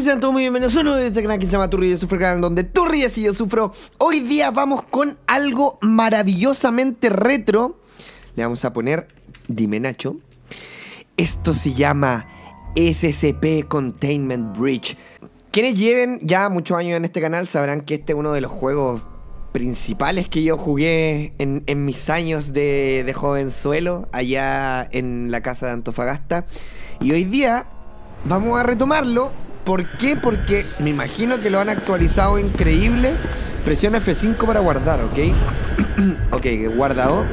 sean todos muy bienvenidos a un nuevo video de este canal que se llama Tu Ríes, Sufre, canal donde tú ríes y yo sufro. Hoy día vamos con algo maravillosamente retro. Le vamos a poner, dime Nacho. Esto se llama SCP Containment Breach. Quienes lleven ya muchos años en este canal sabrán que este es uno de los juegos principales que yo jugué en mis años de jovenzuelo allá en la casa de Antofagasta. Y hoy día vamos a retomarlo. ¿Por qué? Porque me imagino que lo han actualizado increíble. Presiona F5 para guardar, ¿ok? Ok, guardado.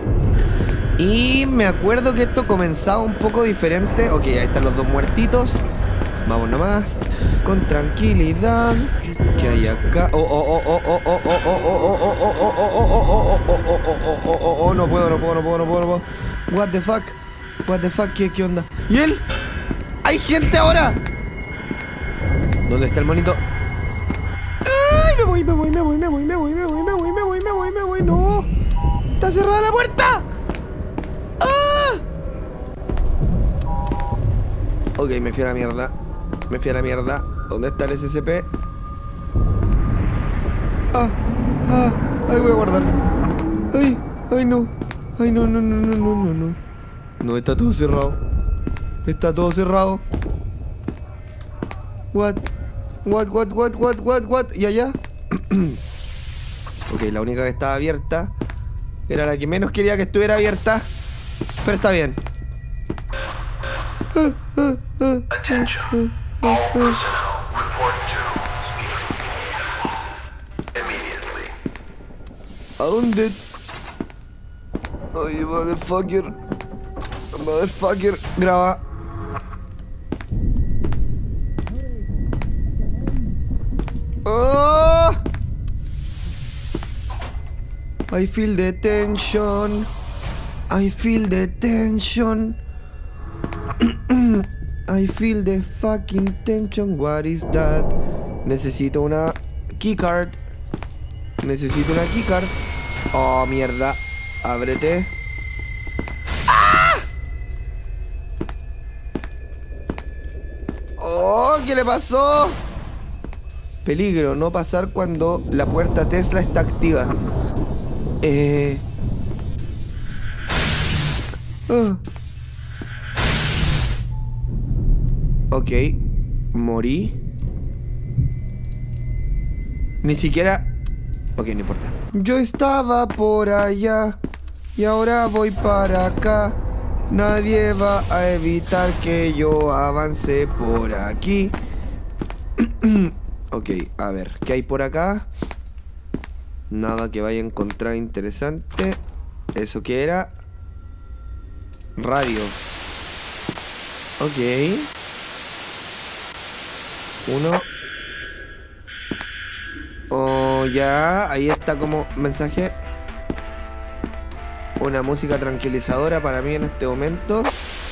Y me acuerdo que esto comenzaba un poco diferente. Ok, ahí están los dos muertitos. Vamos nomás, con tranquilidad. ¿Qué hay acá? No puedo. What the fuck? ¿Qué onda? ¿Y él? ¡Hay gente ahora! ¿Dónde está el monito? ¡Ay! Me voy. ¡No! ¡Está cerrada la puerta! ¡Ah! Ok, me fui a la mierda. ¿Dónde está el SCP? Ahí voy a guardar. Ay, no. No, está todo cerrado. What? ¿Y allá? Ok, la única que estaba abierta era la que menos quería que estuviera abierta. Pero está bien. Attention. All personnel report to immediately. ¿A dónde? Oye, motherfucker, graba. Oh! I feel the tension. I feel the fucking tension. What is that? Necesito una keycard. Oh, mierda. Ábrete. ¡Ah! Oh, ¿qué le pasó? Peligro, no pasar cuando la puerta Tesla está activa. Ok, morí. Ni siquiera... Ok, no importa. Yo estaba por allá y ahora voy para acá. Nadie va a evitar que yo avance por aquí. Ok, a ver, ¿qué hay por acá? Nada que vaya a encontrar interesante. ¿Eso qué era? Radio. Ok. Uno. Oh, ya. Ahí está como mensaje. Una música tranquilizadora para mí en este momento.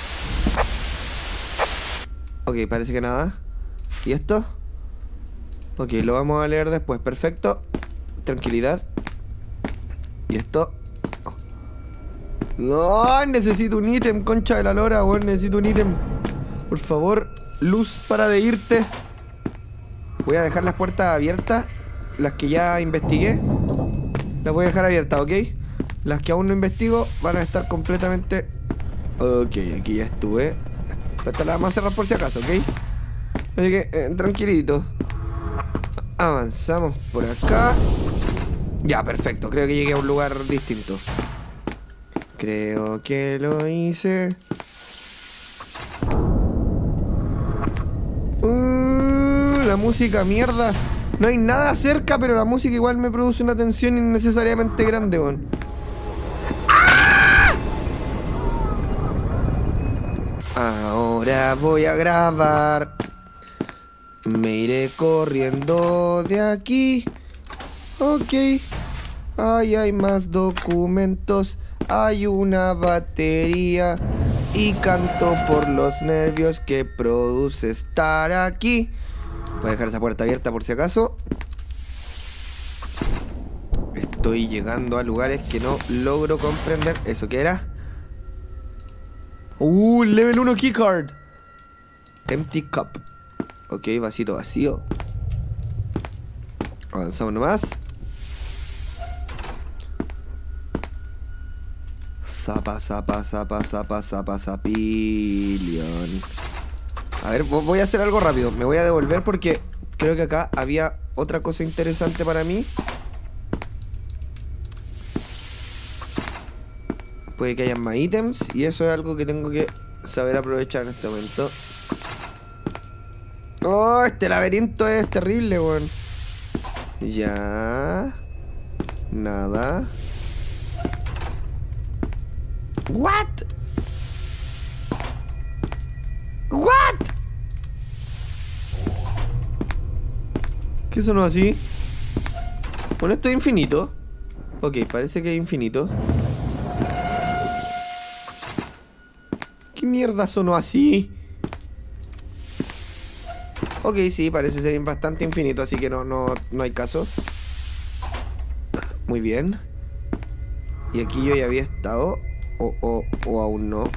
Ok, parece que nada. ¿Y esto? Ok, lo vamos a leer después. Perfecto. Tranquilidad. ¿Y esto? Oh. No, necesito un ítem, concha de la lora, weón. Necesito un ítem. Por favor, luz para de irte. Voy a dejar las puertas abiertas. Las que ya investigué las voy a dejar abiertas, ¿ok? Las que aún no investigo van a estar completamente... Ok, aquí ya estuve. Pero esta la vamos a cerrar por si acaso, ¿ok? Así que, tranquilito. Avanzamos por acá. Ya, perfecto. Creo que llegué a un lugar distinto. Creo que lo hice. La música, mierda. No hay nada cerca, pero la música igual me produce una tensión innecesariamente grande, weón. ¡Ah! Ahora voy a grabar. Me iré corriendo de aquí. Ok. Ahí hay más documentos. Hay una batería. Y canto por los nervios que produce estar aquí. Voy a dejar esa puerta abierta por si acaso. Estoy llegando a lugares que no logro comprender. ¿Eso qué era? Level 1 keycard. Empty cup. Ok, vasito vacío. Avanzamos nomás. Zapa, zapa, zapa, zapa, zapa, zapillion. A ver, voy a hacer algo rápido. Me voy a devolver porque creo que acá había otra cosa interesante para mí. Puede que haya más ítems y eso es algo que tengo que saber aprovechar en este momento. Oh, este laberinto es terrible, weón. Ya. Nada. What? What? ¿Qué sonó así? Bueno, esto es infinito. Ok, parece que es infinito. ¿Qué mierda sonó así? Ok, sí, parece ser bastante infinito, así que no hay caso. Muy bien. Y aquí yo ya había estado. O aún no.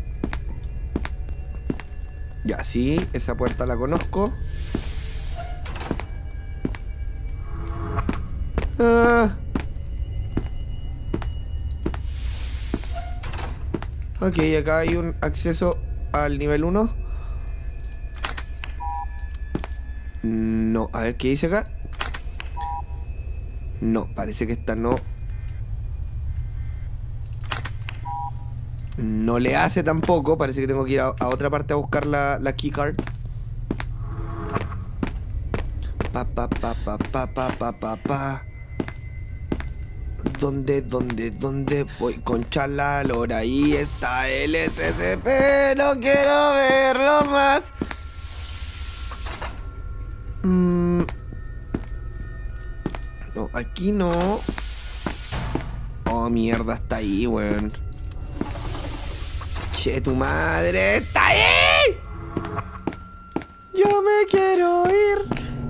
Ya, sí, esa puerta la conozco. Ok, acá hay un acceso al nivel 1. No, a ver qué dice acá. No, parece que esta no. No le hace tampoco. Parece que tengo que ir a otra parte a buscar la keycard. Pa. ¿Dónde voy? Concha la lora. Ahí está el SCP. No quiero verlo más. No, aquí no. Oh, mierda, está ahí, weón. Che, tu madre, ¡está ahí! Yo me quiero ir.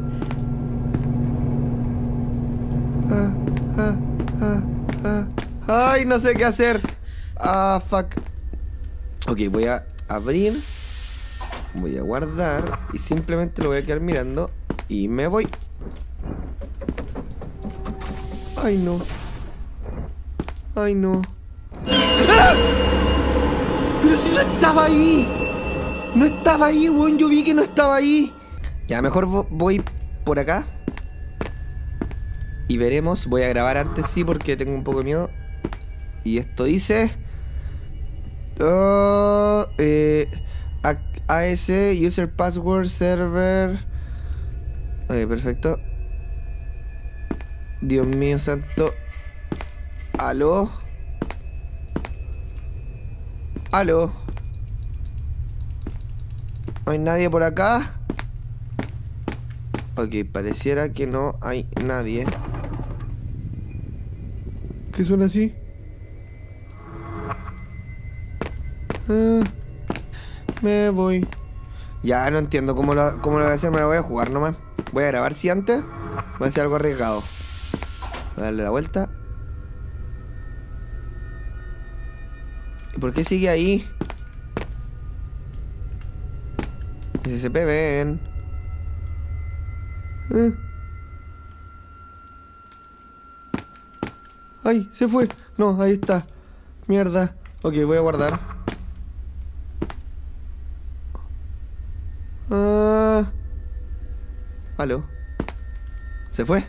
Ay, no sé qué hacer. Fuck. Ok, voy a abrir. Voy a guardar. Y simplemente lo voy a quedar mirando. Y me voy. Ay, no. Ay, no. ¡Ah! Pero si no estaba ahí. No estaba ahí, weón. Yo vi que no estaba ahí. Ya, mejor voy por acá. Y veremos. Voy a grabar antes, sí, porque tengo un poco de miedo. Y esto dice... AS, User Password Server. Ok, perfecto. Dios mío santo. ¿Aló? ¿Aló? ¿No hay nadie por acá? Ok, pareciera que no hay nadie. ¿Qué suena así? Me voy. Ya no entiendo cómo lo voy a hacer. Me lo voy a jugar nomás. Voy a grabar si antes. Voy a hacer algo arriesgado. Voy a darle la vuelta. ¿Y por qué sigue ahí? SCP, ven. Ay, se fue. No, ahí está. Mierda. Ok, voy a guardar. ¿Aló? ¿Se fue?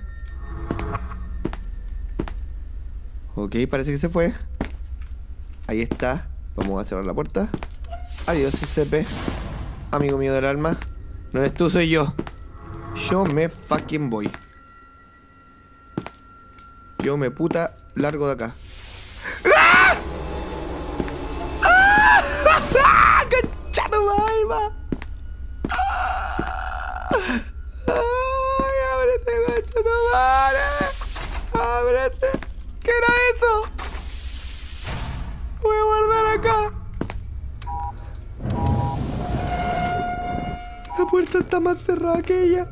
Ok, parece que se fue. Ahí está. Vamos a cerrar la puerta. Adiós, SCP. Amigo mío del alma. No eres tú, soy yo. Yo me fucking voy. Yo me puta largo de acá. ¡Ah! ¡Ah! ¡Conchado, va! ¡Ay, ábrete, conchado, madre! ¡Ábrete! ¿Qué era eso? Voy a guardar acá. La puerta está más cerrada que ella.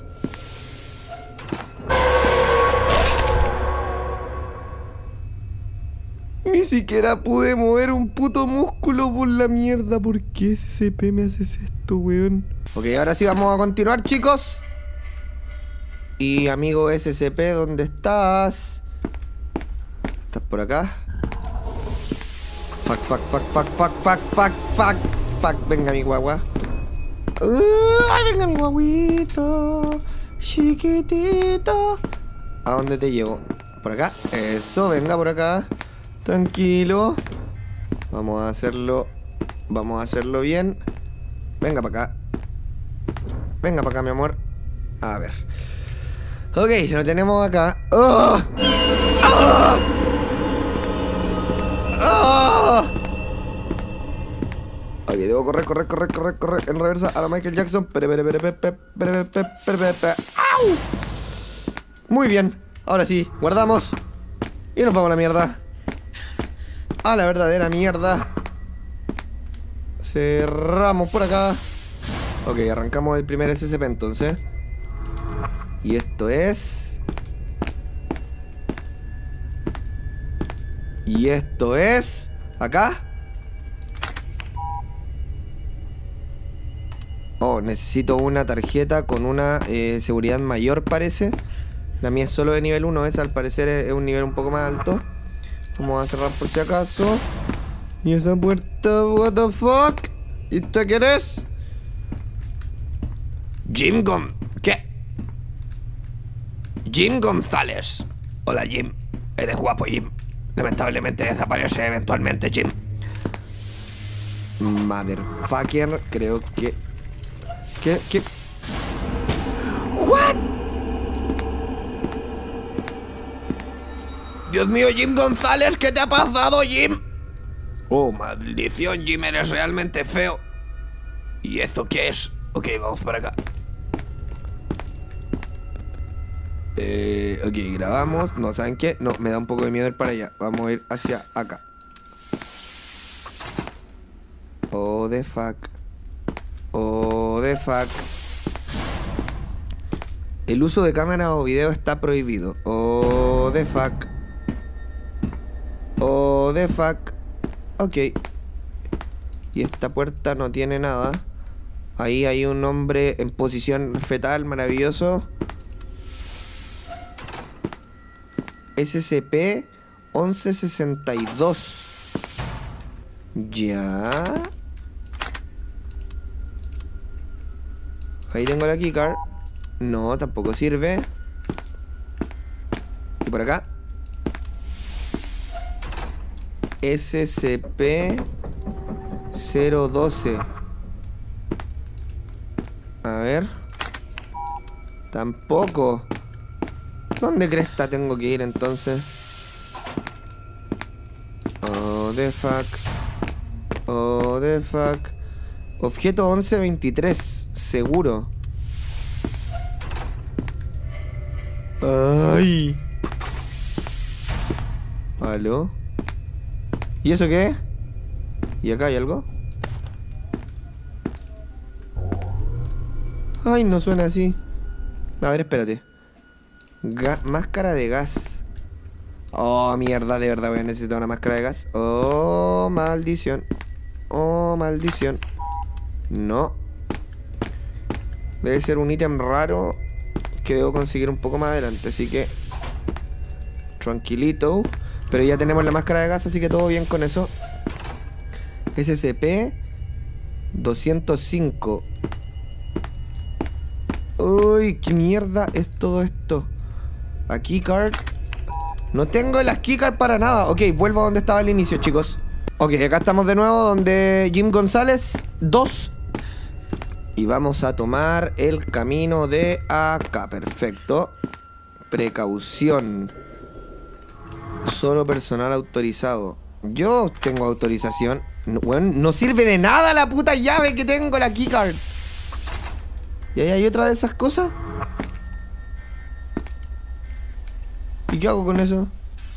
Ni siquiera pude mover un puto músculo por la mierda. ¿Por qué SCP me haces esto, weón? Ok, ahora sí vamos a continuar, chicos. Y amigo SCP, ¿dónde estás? ¿Estás por acá? Fuck. Venga mi guagua. Ay, venga mi guaguito. Chiquitito. ¿A dónde te llevo? ¿Por acá? Eso, venga por acá. Tranquilo. Vamos a hacerlo bien. Venga para acá. Venga para acá, mi amor. A ver. Ok, lo tenemos acá. ¡Oh! ¡Oh! ¡Oh! Ok, debo correr en reversa a la Michael Jackson. ¡Au! Muy bien. Ahora sí, guardamos. Y nos vamos a la mierda. A la verdadera mierda. Cerramos por acá. Ok, arrancamos el primer SCP entonces. Y esto es... ¿acá? Oh, necesito una tarjeta con una seguridad mayor, parece. La mía es solo de nivel 1, esa al parecer es un nivel un poco más alto. Vamos a cerrar por si acaso. ¿Y esa puerta? What the fuck? ¿Y usted quién es? ¿Qué? Jim González. Hola, Jim. Eres guapo, Jim. Lamentablemente desaparece eventualmente, Jim. Motherfucker, creo que... ¿Qué? ¿What? Dios mío, Jim González, ¿qué te ha pasado, Jim? Oh, maldición, Jim, eres realmente feo. ¿Y eso qué es? Ok, vamos para acá. Ok, grabamos. No, ¿saben qué? No, me da un poco de miedo ir para allá. Vamos a ir hacia acá. Oh, the fuck. Oh, the fuck. El uso de cámara o video está prohibido. Oh, the fuck. Oh, the fuck. Ok. Y esta puerta no tiene nada. Ahí hay un hombre en posición fetal, maravilloso. SCP-1162. Ya. Ahí tengo la keycard. No, tampoco sirve. Y por acá SCP-012. A ver. Tampoco. ¿Dónde cresta tengo que ir entonces? Oh, the fuck. Oh, the fuck. Objeto 1123. Seguro. Ay. ¿Aló? ¿Y eso qué? ¿Y acá hay algo? Ay, no suena así. A ver, espérate. Máscara de gas. Oh, mierda, de verdad voy a necesitar una máscara de gas. Oh, maldición. Oh, maldición. No. Debe ser un ítem raro que debo conseguir un poco más adelante, así que tranquilito. Pero ya tenemos la máscara de gas, así que todo bien con eso. SCP-205. Uy, qué mierda es todo esto. A keycard. No tengo las keycard para nada. Ok, vuelvo a donde estaba al inicio, chicos. Ok, acá estamos de nuevo donde Jim González 2. Y vamos a tomar el camino de acá. Perfecto. Precaución. Solo personal autorizado. Yo tengo autorización. No, bueno, no sirve de nada la puta llave que tengo, la keycard. ¿Y ahí hay otra de esas cosas? ¿Y qué hago con eso?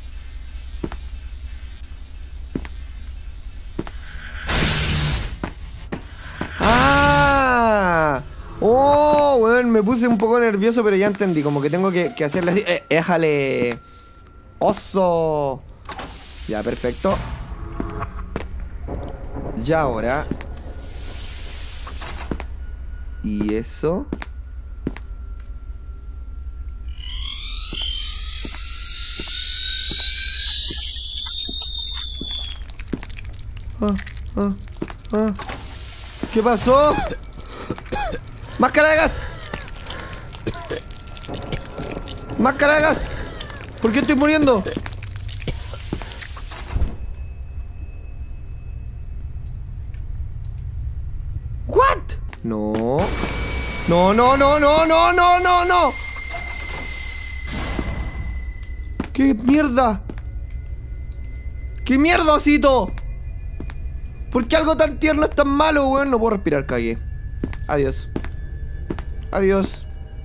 ¡Ah! ¡Oh! Bueno, me puse un poco nervioso, pero ya entendí. Como que tengo que hacerle así. ¡Éjale! ¡Oso! Ya, perfecto. Y ahora Y eso. ¿Qué pasó? ¡Máscara de gas! ¡Máscara de gas! ¿Por qué estoy muriendo? ¿What? No. No, no, no, no, no, no, no, no. ¿Qué mierda? ¿Qué mierda, osito? ¿Por qué algo tan tierno es tan malo, weón? No puedo respirar, cagué. Adiós. Adiós.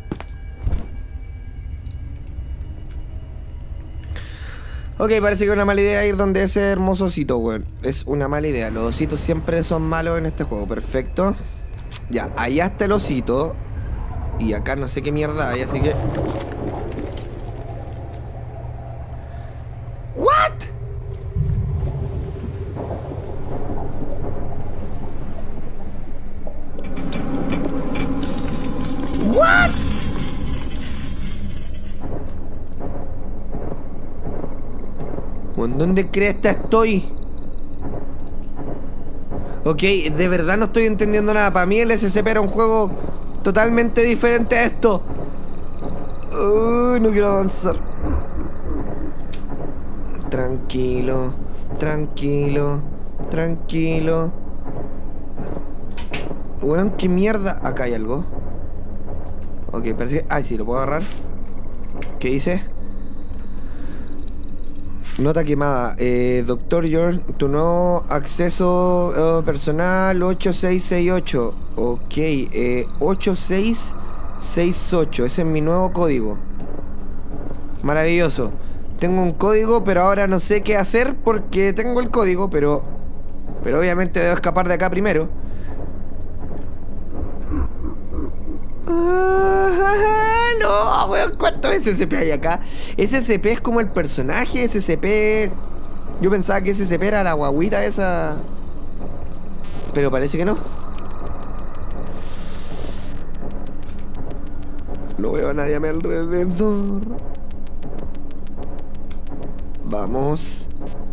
Ok, parece que es una mala idea ir donde ese hermoso osito, weón. Es una mala idea. Los ositos siempre son malos en este juego. Perfecto. Ya, allá está el osito. Y acá no sé qué mierda hay, así que... ¿What? ¿What? ¿En dónde cresta estoy? Ok, de verdad no estoy entendiendo nada. Para mí el SCP era un juego totalmente diferente a esto. No quiero avanzar. Tranquilo, tranquilo, tranquilo. Weón, qué mierda. Acá hay algo. Ok, parece que... Ay, sí, lo puedo agarrar. ¿Qué dice? Nota quemada. Doctor George, tu nuevo acceso personal 8668. Ok, 8668. Ese es mi nuevo código. Maravilloso. Tengo un código, pero ahora no sé qué hacer porque tengo el código, pero obviamente debo escapar de acá primero. No, weón, ¿cuántos SCP hay acá? SCP es como el personaje, SCP... Yo pensaba que SCP era la guaguita esa... Pero parece que no. No veo a nadie a mi alrededor. Vamos.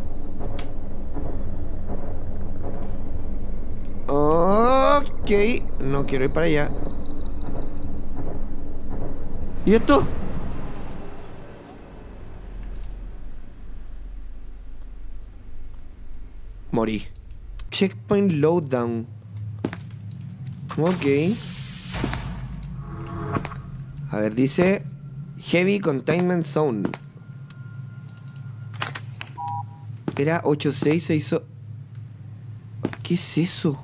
Ok, no quiero ir para allá. ¿Y esto? Morí. Checkpoint loadown. Ok. A ver, dice Heavy Containment Zone. Era 8668. ¿Qué es eso?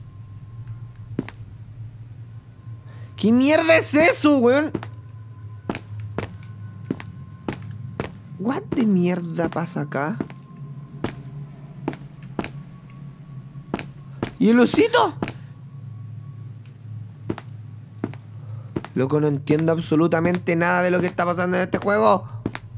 ¿Qué mierda es eso, weón? ¿What de mierda pasa acá? ¿Y el osito? Loco, no entiendo absolutamente nada de lo que está pasando en este juego.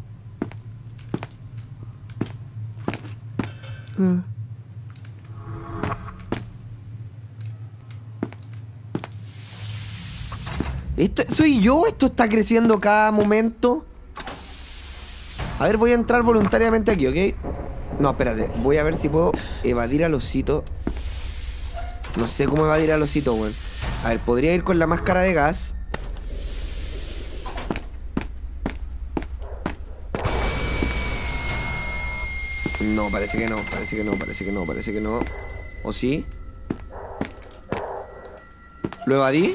¿Esto soy yo? ¿Esto está creciendo cada momento? A ver, voy a entrar voluntariamente aquí, ¿ok? No, espérate. Voy a ver si puedo evadir al osito. No sé cómo evadir al osito, weón. A ver, podría ir con la máscara de gas. No, parece que no, parece que no, parece que no, parece que no. ¿O sí? ¿Lo evadí?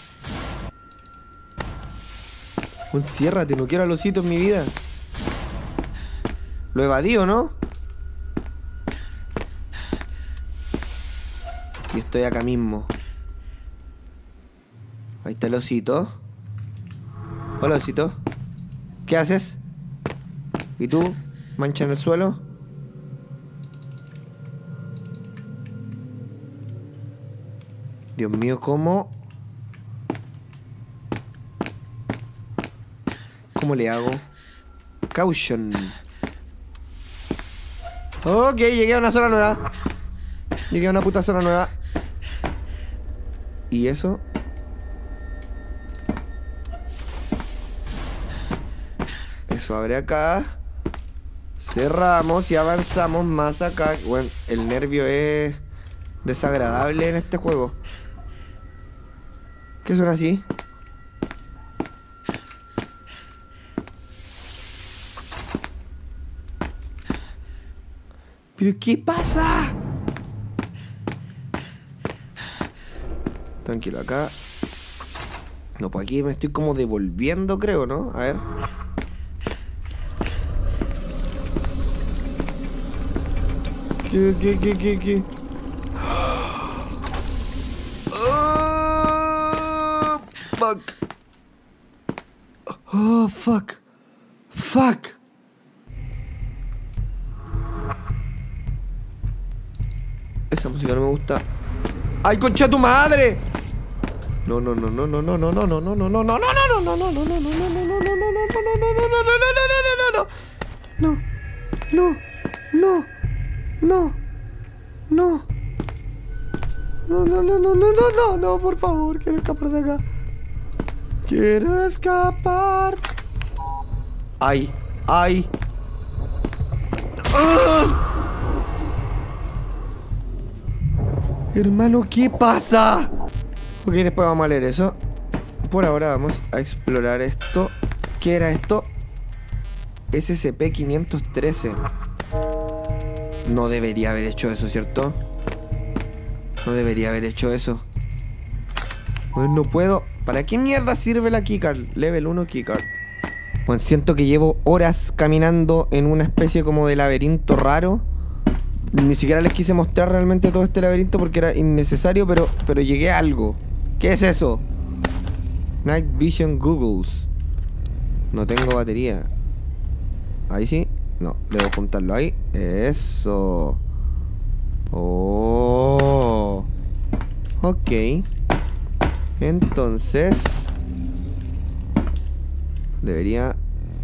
Enciérrate, no quiero al osito en mi vida. ¿Lo evadí o no? Y estoy acá mismo. Ahí está el osito. Hola, osito. ¿Qué haces? ¿Y tú? ¿Mancha en el suelo? Dios mío, ¿cómo? ¿Cómo le hago? Caution. Ok, llegué a una zona nueva. Llegué a una puta zona nueva. ¿Y eso? Eso abre acá. Cerramos y avanzamos más acá. Bueno, el nervio es desagradable en este juego. ¿Qué suena así? ¿Pero qué pasa? Tranquilo, acá. No, pues aquí me estoy como devolviendo, creo, ¿no? A ver. ¿Qué? Oh, fuck. Oh, fuck. Fuck. Esa música no me gusta. ¡Ay, concha tu madre! No. No, por favor, quiero escapar de acá. Quiero escapar. Ay. Hermano, ¿qué pasa? Ok, después vamos a leer eso. Por ahora vamos a explorar esto. ¿Qué era esto? SCP-513. No debería haber hecho eso, ¿cierto? No debería haber hecho eso. Pues no puedo. ¿Para qué mierda sirve la keycard? Level 1 keycard. Pues siento que llevo horas caminando en una especie como de laberinto raro. Ni siquiera les quise mostrar realmente todo este laberinto porque era innecesario, pero llegué a algo. ¿Qué es eso? Night Vision Googles. No tengo batería. Ahí sí. No, debo juntarlo ahí. Eso. Oh. Ok. Entonces debería...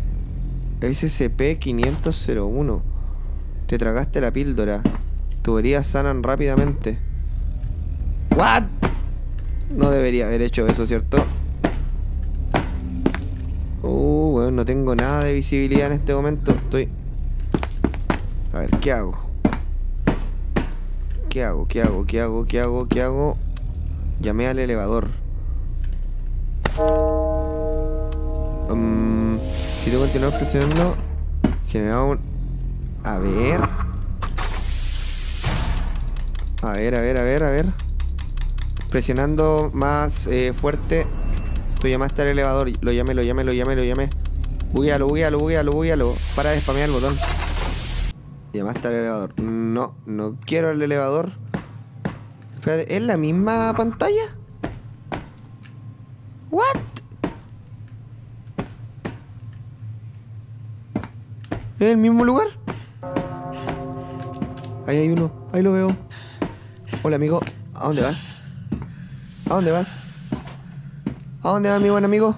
SCP-501. Te tragaste la píldora. Tuberías sanan rápidamente. ¿What? No debería haber hecho eso, ¿cierto? Bueno, no tengo nada de visibilidad en este momento. Estoy... A ver, ¿qué hago? ¿Qué hago? Llamé al elevador. Si tú continúas presionando, generaba un... A ver. Presionando más fuerte. Tú llamaste al elevador. Lo llamé. Buguealo. Para de spamear el botón. Llamaste al elevador. No quiero el elevador. Espérate, ¿es la misma pantalla? ¿What? ¿Es el mismo lugar? Ahí hay uno, ahí lo veo. Hola, amigo, ¿a dónde vas? ¿A dónde vas, mi buen amigo?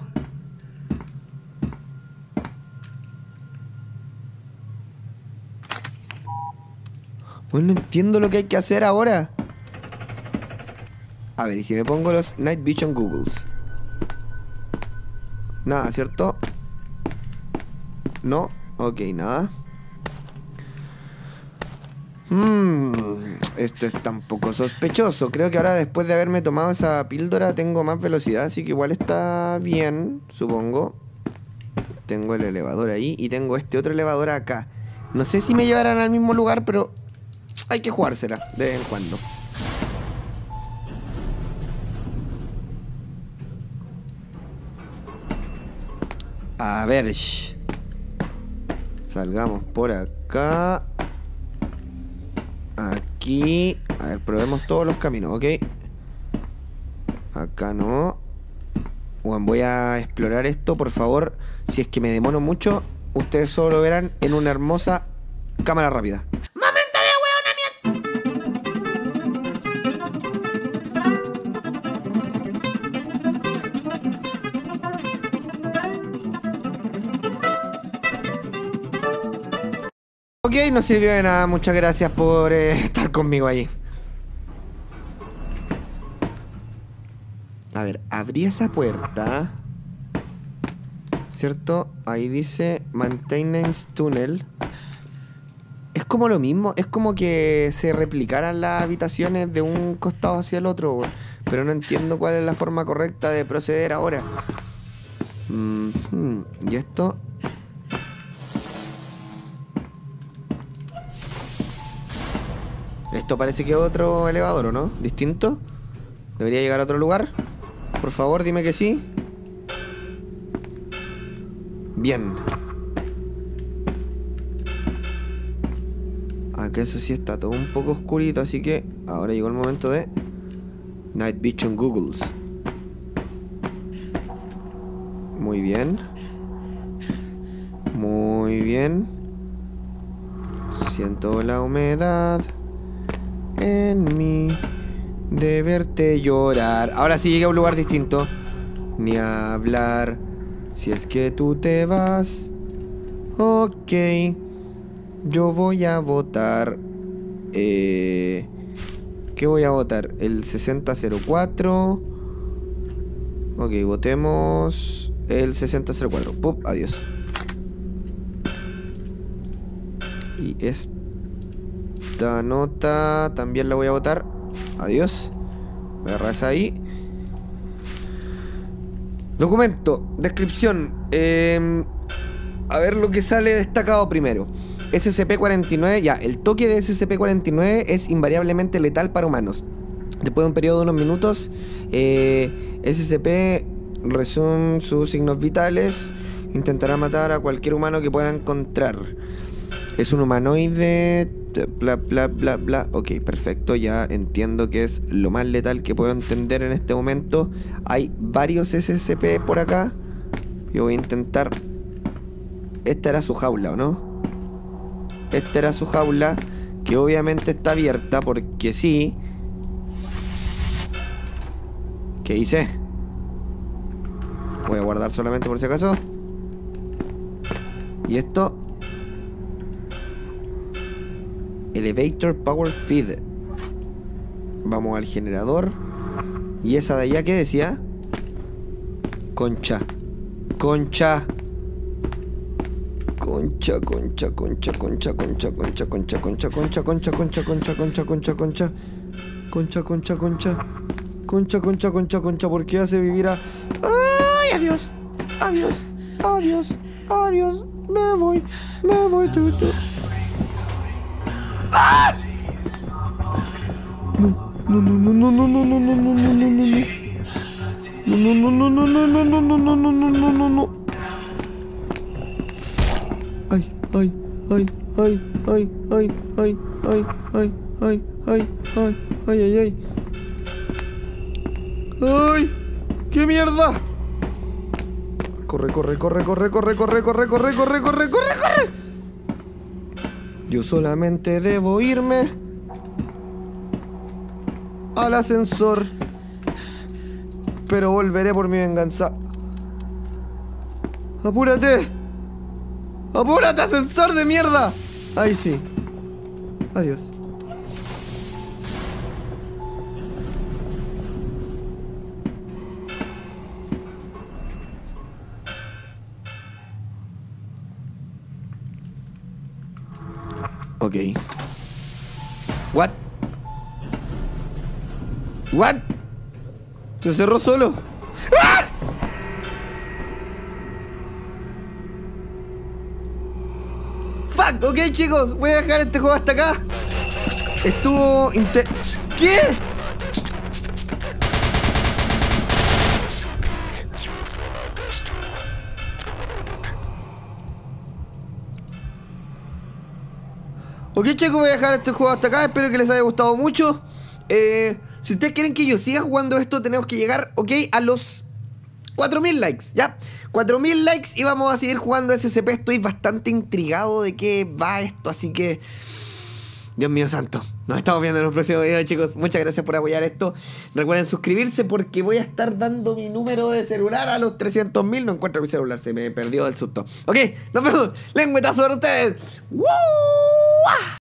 Bueno, no entiendo lo que hay que hacer ahora. A ver, ¿y si me pongo los Night Vision Googles? Nada, ¿cierto? No, ok, nada. Esto es tan poco sospechoso. Creo que ahora, después de haberme tomado esa píldora, tengo más velocidad, así que igual está bien, supongo. Tengo el elevador ahí y tengo este otro elevador acá. No sé si me llevarán al mismo lugar, pero hay que jugársela de vez en cuando. A ver, salgamos por acá. Aquí. A ver, probemos todos los caminos, ¿ok? Acá no. Bueno, voy a explorar esto, por favor. Si es que me demoro mucho, ustedes solo lo verán en una hermosa cámara rápida. ¡Momento de Ok, no sirvió de nada. Muchas gracias por estar conmigo ahí. A ver, abrí esa puerta. ¿cierto? Ahí dice Maintenance Tunnel. Es como lo mismo, es como que se replicaran las habitaciones de un costado hacia el otro, weón. Pero no entiendo cuál es la forma correcta de proceder ahora. ¿Y esto? Esto parece que es otro elevador, ¿o no? ¿Distinto? ¿Debería llegar a otro lugar? Por favor, dime que sí. Bien. Acá eso sí está todo un poco oscurito, así que ahora llegó el momento de Night Vision Googles. Muy bien. Muy bien. Siento la humedad en mí de verte llorar. Ahora sí llegué a un lugar distinto. Ni hablar. Si es que tú te vas. Ok. Yo voy a votar. ¿Qué voy a votar? El 6004. Ok, votemos el 6004. Pup, adiós. Y esta nota también la voy a votar. Adiós. Voy a agarrar esa ahí. Documento, descripción. A ver lo que sale destacado primero. SCP-49, ya, el toque de SCP-49 es invariablemente letal para humanos. Después de un periodo de unos minutos, SCP resume sus signos vitales. Intentará matar a cualquier humano que pueda encontrar. Es un humanoide. Bla, bla, bla, bla. Ok, perfecto, ya entiendo que es lo más letal que puedo entender en este momento. Hay varios SCP por acá. Yo voy a intentar. Esta era su jaula, ¿o no? Esta era su jaula, que obviamente está abierta porque sí. ¿Qué hice? Voy a guardar solamente por si acaso. Y esto. Elevator Power Feed. Vamos al generador. Y esa de allá, ¿qué decía? Concha. Concha. Concha, concha, concha, concha, concha, concha, concha, concha, concha, concha, concha, concha, concha, concha, concha. Concha, concha, concha. Concha, concha, concha, concha. ¿Por qué hace vivir a...? ¡Ay, adiós! Adiós, adiós, adiós. Me voy, tú. ¡Ah! No, no, no, no, no, no, no, no, no, no, no, no, no. No, no, no, no, no, no, no, no, no, no, no, no, no. Ay, ay, ay, ay, ay, ay, ay, ay, ay, ay, ay, ay, ay, ay, ay. ¡Ay! ¡Qué mierda! Corre, corre, corre, corre, corre, corre, corre, corre, corre, corre, corre, corre. Yo solamente debo irme al ascensor, pero volveré por mi venganza. ¡Apúrate! ¡Apúrate, ascensor de mierda! Ahí sí. Adiós. Ok. What? What? ¿Se cerró solo? ¡Ah! Fuck, ok chicos, voy a dejar este juego hasta acá. Estuvo ¿qué? Ok chicos, voy a dejar este juego hasta acá. Espero que les haya gustado mucho. Si ustedes quieren que yo siga jugando esto, tenemos que llegar, ok, a los 4000 likes, ¿ya? 4000 likes y vamos a seguir jugando SCP. Estoy bastante intrigado de qué va esto, así que... Dios mío santo. Nos estamos viendo en un próximo video, chicos. Muchas gracias por apoyar esto. Recuerden suscribirse porque voy a estar dando mi número de celular a los 300.000. No encuentro mi celular, se me perdió del susto. Ok, nos vemos. Lengüetazo para ustedes. ¡Woo!